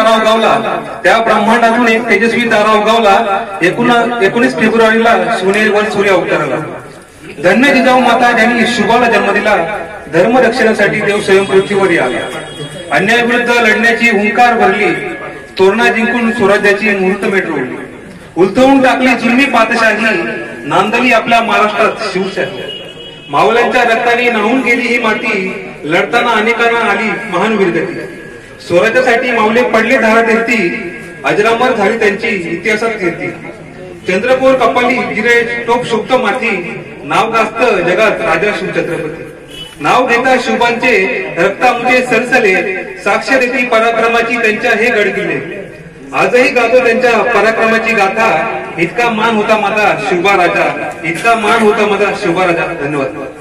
तारा उगवला, त्या ब्रह्मांडातून एक तेजस्वी तारा उगवला. 19 फेब्रुवारीला शिवनेरीवर सूर्य अवतरला. धन्य जिजाऊ माता ज्यांनी शुभाला जन्म दिला. धर्म रक्षणासाठी देव स्वयं पृथ्वीवर आला. अन्यायाविरुद्ध लढण्याची हुंकार भरली. तोरणा जिंकून स्वराज्याची मुहूर्तमेढ रोवली. उलथवून टाकली जुलमी पातशाही, नांदली आपल्या महाराष्ट्रात शिवशाही. मावळ्यांच्या रक्ताने न्हाऊन गेली ही माती, लढताना अनेकांना आली महान वीरगती. स्वराज्यासाठी मावळे पडले धारातीर्थी, अजरामर झाली त्यांची इतिहासात कीर्ती. चंद्रपूर कपाली जिरे टोप शुक्त माती, नाव गाजत जगात राजा शिवछत्रपती. नाव घेता शुभांचे रक्तामुळे सरसले, साक्ष देती पराक्रमाची त्यांच्या हे गडकिल्ले. आजही गातो त्यांच्या पराक्रमाची गाथा, इतका मान होता माझा शुभा राजा, इतका मान होता माझा शुभा राजा. धन्यवाद.